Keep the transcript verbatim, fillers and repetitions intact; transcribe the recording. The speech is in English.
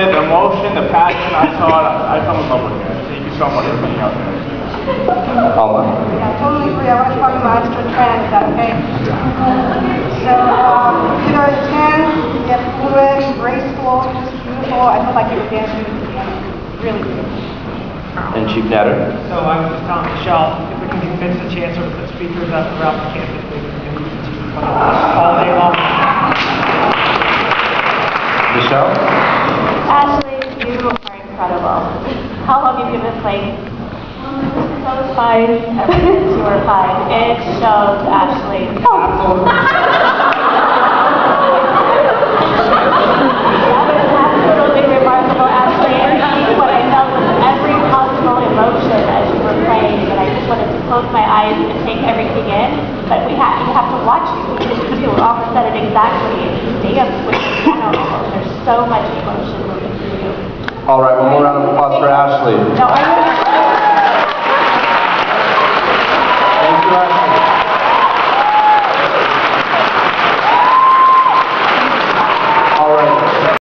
it, the emotion, the passion. I saw it. I fell in love with it. Thank you so much for being out there. Alma. Yeah, totally agree. I want to call you Maestro Tran. Is that okay? So, um, you know, the Tran, you have fluid, graceful, just beautiful. I felt like you were dancing with the piano. Really beautiful. And Chief Natter. So I was just telling Michelle, if we can convince the chancellor to put speakers up throughout the campus, we can do it all day long. Michelle? Ashley, you are incredible. How long have you been playing? So was fine. Ever since you were five. It shows, Ashley. Oh. That was absolutely remarkable, Ashley. And what I felt was every possible emotion as you were playing, and I just wanted to close my eyes and take everything in. But we have you have to watch you because you almost said it exactly. You dance with the piano. There's so much emotion moving through you. All right, one more round of applause for Ashley. No, are you